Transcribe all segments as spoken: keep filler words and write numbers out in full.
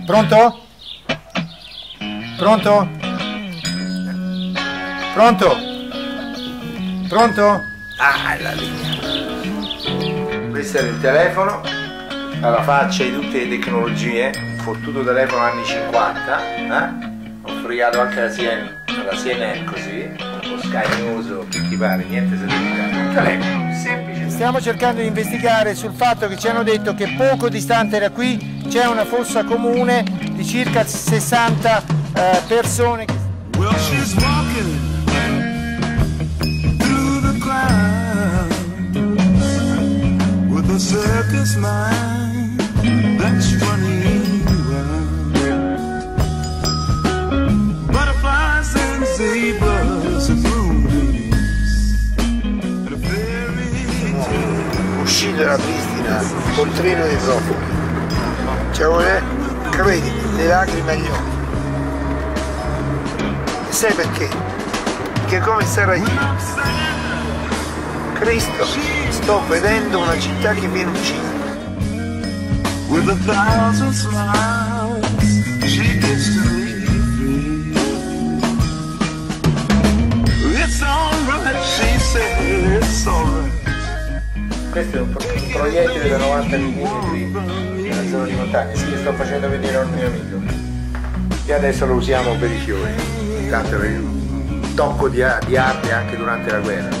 Pronto? Pronto? Pronto? Pronto? Ah, è la linea. Questo era il telefono, alla faccia di tutte le tecnologie, un fottuto telefono anni cinquanta, eh? Ho fregato anche la Siena, la Siena è così, un po' scagnoso, che ti pare, niente servizio. Un telefono, semplice. Stiamo cercando di investigare sul fatto che ci hanno detto che poco distante da qui c'è una fossa comune di circa sessanta eh, persone. Well, she's walking through the crowd with a circus mind that's running wild. Butterflies and zebras and moonbeams and a fairy tale. Uscito da Pristina col treno dei profughi. Cioè vuole, credimi, le lacrime agli occhi. E sai perché? Perché come sarà io? Cristo, sto vedendo una città che viene uccisa. With a thousand smiles, she gets to be free. It's alright, she said, it's alright. Questo è un, pro un proiettile da novanta millimetri nella zona di montagna, sì, che sto facendo vedere a un mio amico. E adesso lo usiamo per i fiori, tanto per un tocco di, di arte anche durante la guerra.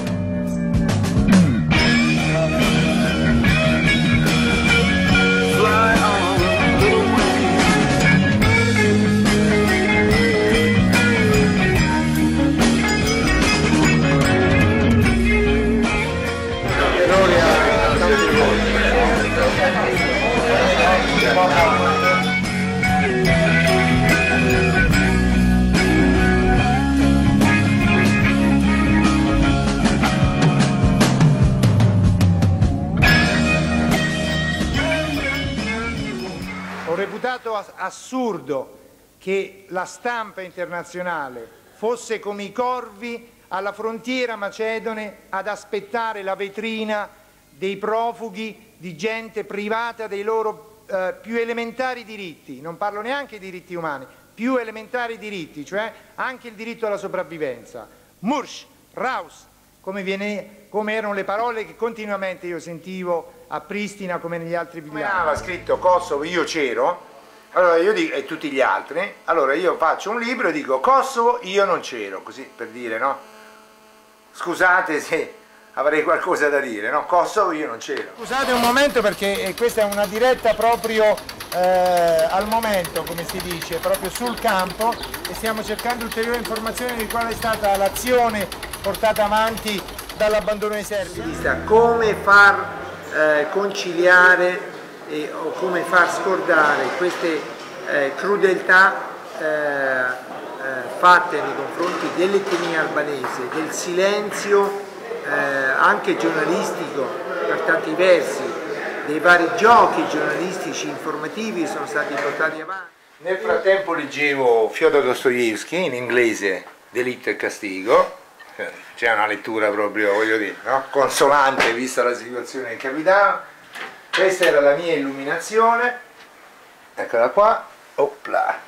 Ho reputato assurdo che la stampa internazionale fosse come i corvi alla frontiera macedone ad aspettare la vetrina dei profughi, di gente privata dei loro eh, più elementari diritti, non parlo neanche di diritti umani, più elementari diritti, cioè anche il diritto alla sopravvivenza. Mursh, Raus, come, viene, come erano le parole che continuamente io sentivo a Pristina come negli altri villaggi. Come aveva scritto Kosovo, io c'ero, allora io dico, e tutti gli altri, allora io faccio un libro e dico Kosovo, io non c'ero, così per dire, no? Scusate se avrei qualcosa da dire, no? Kosovo, io non c'ero. Scusate un momento perché questa è una diretta proprio eh, al momento, come si dice, proprio sul campo, e stiamo cercando ulteriori informazioni di qual è stata l'azione portata avanti dall'abbandono dei serbi. Come far Eh, conciliare eh, o come far scordare queste eh, crudeltà eh, eh, fatte nei confronti dell'etnia albanese, del silenzio eh, anche giornalistico per tanti versi, dei vari giochi giornalistici informativi che sono stati portati avanti. Nel frattempo leggevo Fyodor Dostoevskij in inglese, Delitto e Castigo. C'è una lettura proprio, voglio dire, no? Consolante vista la situazione che capitava. Questa era la mia illuminazione, eccola qua, opla,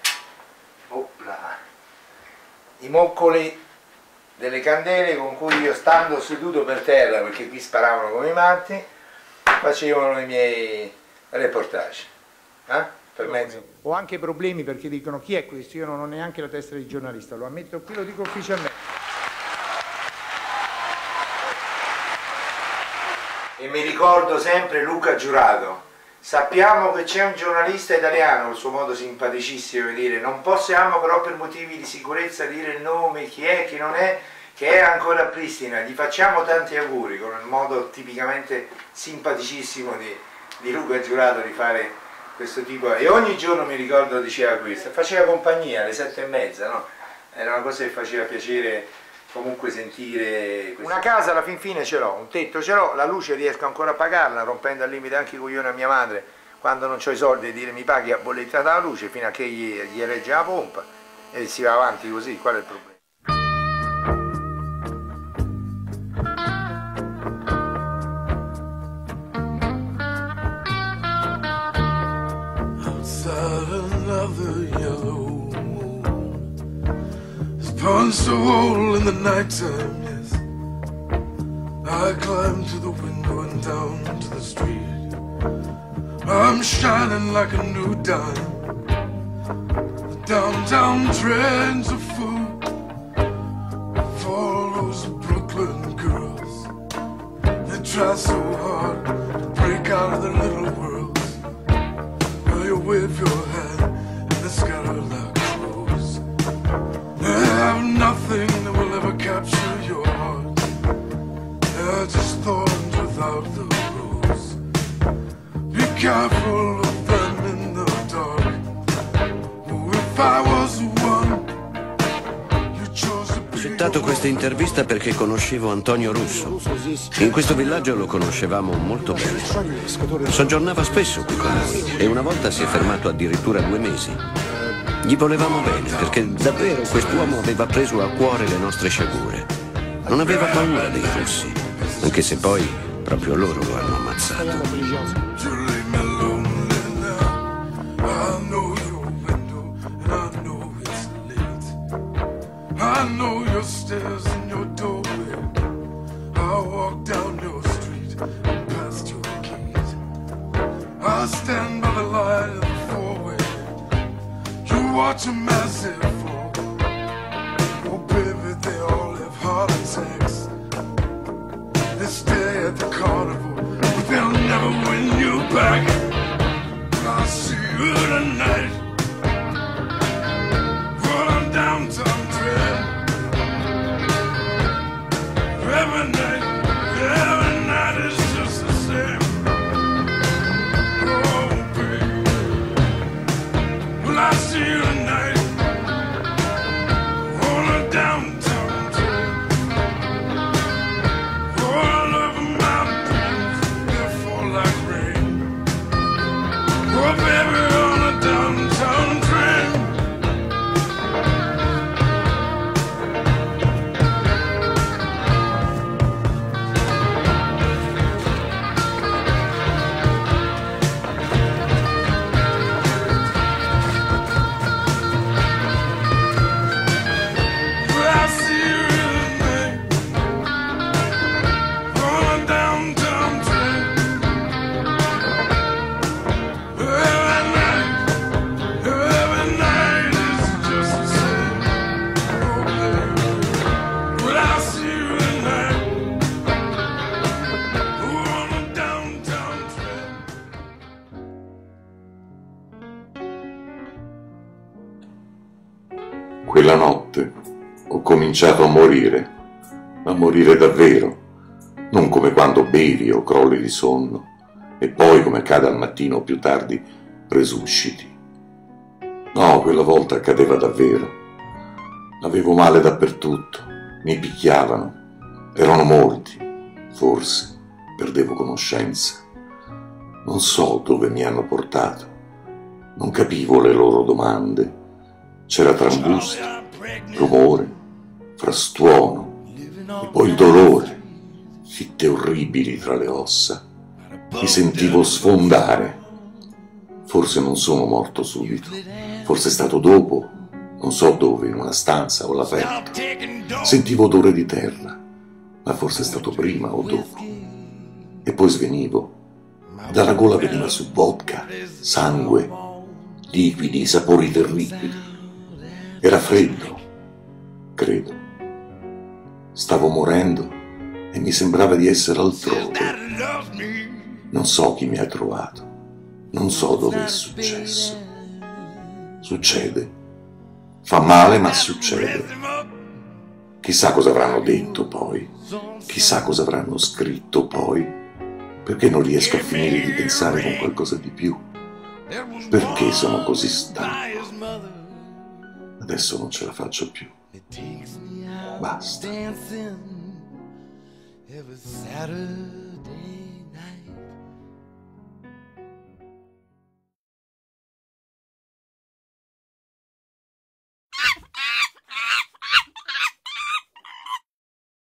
opla, i moccoli delle candele con cui io, stando seduto per terra, perché qui sparavano come i matti, facevano i miei reportage. Eh? Per mezzo. Ho anche problemi perché dicono chi è questo, io non ho neanche la testa di giornalista, lo ammetto qui, lo dico ufficialmente. E mi ricordo sempre Luca Giurato, sappiamo che c'è un giornalista italiano, il suo modo simpaticissimo di dire, non possiamo però per motivi di sicurezza dire il nome, chi è, chi non è, che è ancora a Pristina, gli facciamo tanti auguri, con il modo tipicamente simpaticissimo di, di Luca Giurato di fare questo tipo, e ogni giorno mi ricordo diceva questo, faceva compagnia alle sette e mezza, no? Era una cosa che faceva piacere comunque sentire questo. Una casa alla fin fine ce l'ho, un tetto ce l'ho, la luce riesco ancora a pagarla, rompendo al limite anche i coglioni a mia madre quando non ho i soldi e dire mi paghi a bollettata la luce fino a che gli, gli regge la pompa e si va avanti così, qual è il problema? Suddenly I'm so old in the nighttime, yes. I climb to the window and down to the street. I'm shining like a new dime. The downtown trains are full for all those Brooklyn girls. They try so hard to break out of their little worlds. Well, you wave your hand and they scatter like crows. They have nothing that will ever capture your heart. They're just thorns without the rose. Be careful of them in the dark. Oh, if I was the one you chose to be. Ho accettato questa intervista perché conoscevo Antonio Russo. In questo villaggio lo conoscevamo molto bene. Soggiornava spesso qui con noi e una volta si è fermato addirittura due mesi. Gli volevamo bene perché davvero quest'uomo aveva preso a cuore le nostre sciagure. Non aveva paura dei russi, anche se poi proprio loro lo hanno ammazzato. I know your stairs and your doorway. I walk down your street and past your keys. I stand by the light of the four-way. You watch a massive fall. Oh baby, they all have heart attacks. They stay at the carnival, but they'll never win you back. I'll see you tonight. Well, I'm downtown train. Every night, every night is just the same. Oh, baby. Well, I see you tonight on a downtown train. All over my dreams, they fall like rain. Oh, baby, on a downtown train. Quella notte ho cominciato a morire, a morire davvero, non come quando bevi o crolli di sonno e poi, come accade al mattino o più tardi, resusciti. No, quella volta accadeva davvero. Avevo male dappertutto, mi picchiavano, erano molti, forse perdevo conoscenza. Non so dove mi hanno portato, non capivo le loro domande. C'era trambusto, rumore, frastuono e poi il dolore, fitte orribili tra le ossa. Mi sentivo sfondare. Forse non sono morto subito, forse è stato dopo, non so dove, in una stanza o all'aperto. Sentivo odore di terra, ma forse è stato prima o dopo. E poi svenivo. Dalla gola veniva su vodka, sangue, liquidi, sapori terribili. Era freddo, credo. Stavo morendo e mi sembrava di essere altrove. Non so chi mi ha trovato, non so dove è successo. Succede. Fa male, ma succede. Chissà cosa avranno detto poi, chissà cosa avranno scritto poi, perché non riesco a finire di pensare con qualcosa di più. Perché sono così stanco? Adesso non ce la faccio più. Basta.